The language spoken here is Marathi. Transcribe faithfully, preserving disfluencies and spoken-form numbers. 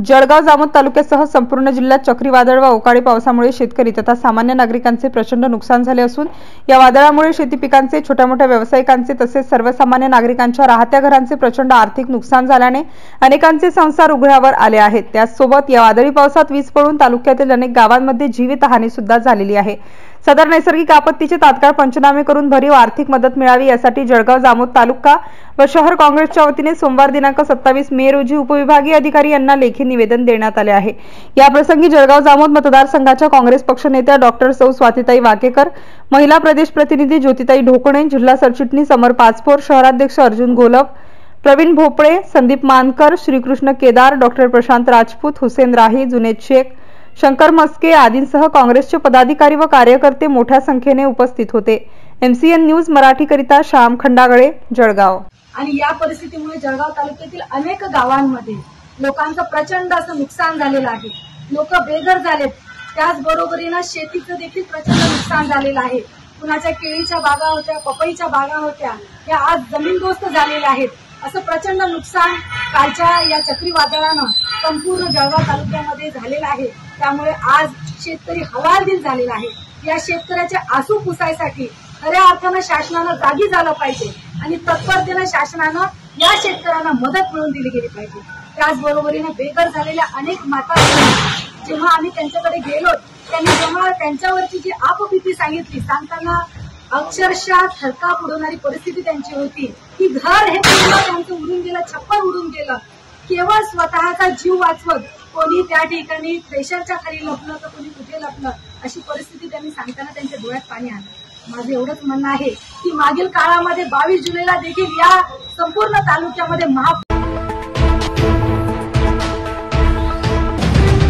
जळगाव जामोद तालुक्यासह संपूर्ण जिल्ह्यात चक्रीवादळ व अवकाळी पावसामुळे शेतकरी तथा सामान्य नागरिकांचे प्रचंड नुकसान झाले असून या वादळामुळे शेती पिकांचे, छोट्या मोठ्या व्यावसायिकांचे तसेच सर्वसामान्य नागरिकांच्या राहत्या घरांचे प्रचंड आर्थिक नुकसान झाल्याने अनेकांचे संसार उघड्यावर आले आहेत। त्याचसोबत या वादळी पावसात वीज पडून तालुक्यातील अनेक गावांमध्ये जीवितहानी सुद्धा झालेली आहे। सदर नैसर्गिक आपत्तीचे तात्काळ पंचनामे करून भरीव आर्थिक मदत मिळावी यासाठी जळगाव जामोद तालुका व शहर काँग्रेसच्या वतीने सोमवार दिनांक सत्तावीस मे रोजी उपविभागीय अधिकारी यांना लेखी निवेदन देण्यात आले आहे। या प्रसंगी जळगाव जामोद मतदारसंघाच्या काँग्रेस पक्षनेत्या डॉक्टर सौ स्वातीताई वाकेकर, महिला प्रदेश प्रतिनिधी ज्योतिताई ढोकणे, जिल्हा सरचिटणीस अमर पाचपोर, शहराध्यक्ष अर्जुन घोलप, प्रवीण भोपळे, संदीप मानकर, श्रीकृष्ण केदार, डॉक्टर प्रशांत राजपूत, हुसेन राही, जुनेद शेख, शंकर मस्के आदींसह काँग्रेसचे पदाधिकारी व कार्यकर्ते मोठ्या संख्येने उपस्थित होते। एमसीएन न्यूज मराठी करिता श्याम खंडागळे, जळगाव। आणि या परिस्थितीमुळे जळगाव तालुक्यातील अनेक गावांमध्ये लोकांचं प्रचंड असं नुकसान झालेलं आहे। लोक बेघर झालेत, त्याचबरोबरीने शेतीचं देखील प्रचंड नुकसान झालेलं आहे। कुणाच्या केळीच्या बागा होत्या, पपईच्या बागा होत्या, या आज जमीनदोस्त झालेल्या आहेत। असं प्रचंड नुकसान कालच्या या चक्रीवादळानं संपूर्ण जळगाव तालुक्यामध्ये झालेलं आहे। त्यामुळे आज शेतकरी हवालदिल झालेला आहे। या शेतकऱ्याचे आसू पुसायसाठी खऱ्या अर्थानं शासनानं जागी झालं पाहिजे आणि तत्परतेनं शासनानं या शेतकऱ्यांना मदत मिळवून दिली गेली पाहिजे। त्याचबरोबरीने बेघर झालेल्या अनेक माता जेव्हा आम्ही त्यांच्याकडे गेलो, त्यांनी जेव्हा त्यांच्यावरची जी आपबीती सांगितली, सांगताना अक्षरशः थरकाप उडवणारी परिस्थिती त्यांची होती की घर हे पूर्ण त्यांचं उडून गेलं, छप्पर उडून गेलं। केवळ स्वतःचा जीव वाचवत कोणी त्या ठिकाणी प्रेशरच्या खाली लपलं तर कोणी कुठे लपलं, अशी परिस्थिती त्यांनी सांगताना त्यांच्या डोळ्यात पाणी आलं। माझं एवढंच म्हणणं आहे की मागील काळामध्ये बावीस जुलैला देखील या संपूर्ण तालुक्यामध्ये महा